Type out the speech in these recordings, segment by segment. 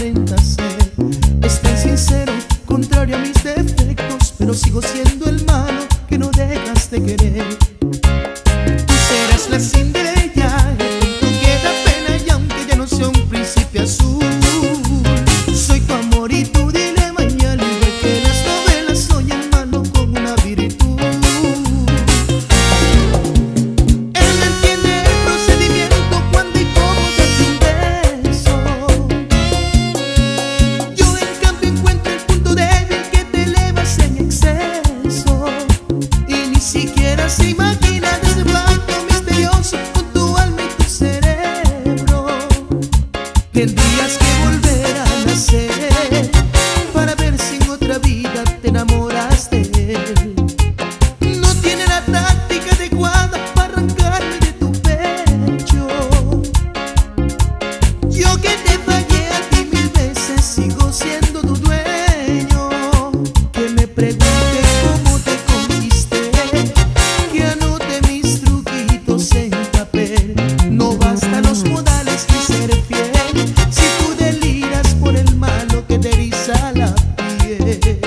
aparenta ser. Es tan sincero, contrario a mis defectos, pero sigo siendo el malo que no dejas de querer. Tú serás la Cinderella, el cuento que da pena, y aunque ya no sea un príncipe azul, soy tu amor y tu dilema, y al igual que las novelas soy el malo con una virtud. Él no entiende el procedimiento, cuándo y cómo darte un beso. Yo en cambio encuentro el punto débil, que te elevas en exceso, y ni siquiera se imagina de ese pacto misterioso con tu alma y tu cerebro. Tendrías que volver a nacer para ver si en otra vida te enamoras de él. No tiene la táctica adecuada para arrancarme de tu pecho. Yo que te fallé a ti 1000 veces, sigo siendo tu dueño. Que me pregunte cómo te conquisté, que anote mis truquitos en papel. No bastan los modales ni ser fiel, si tú deliras por el malo que te eriza la piel.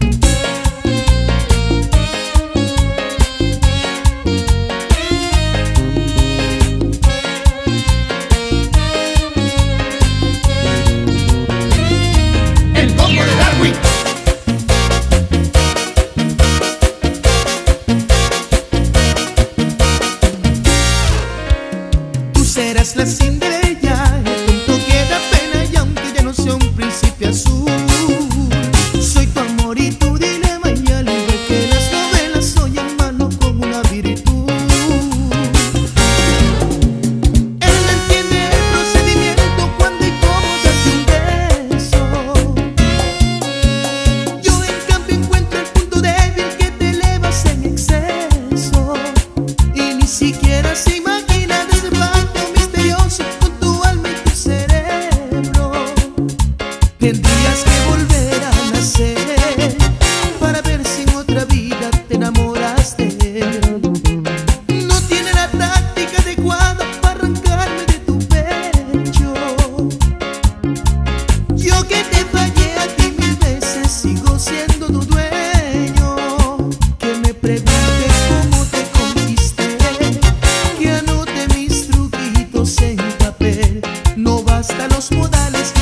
El combo de Darwin. Tú serás la Cinderella, el cuento que da pena, y aunque ya no sea un príncipe azul, soy tu amor y tu dilema, y al igual que las novelas soy el malo con una virtud. Él no entiende el procedimiento, cuándo y cómo darte un beso. Yo en cambio encuentro el punto débil, que te elevas en exceso, y ni siquiera se imagina de ese pacto misterioso con tu alma y tu cerebro. Tendrías que volver a nacer para ver si en otra vida te enamoras de él. No tiene la táctica adecuada para arrancarme de tu pecho. Yo que te fallé a ti 1000 veces, sigo siendo tu dueño. Que me pregunte cómo te conquisté, que anote mis truquitos en papel. No bastan los modales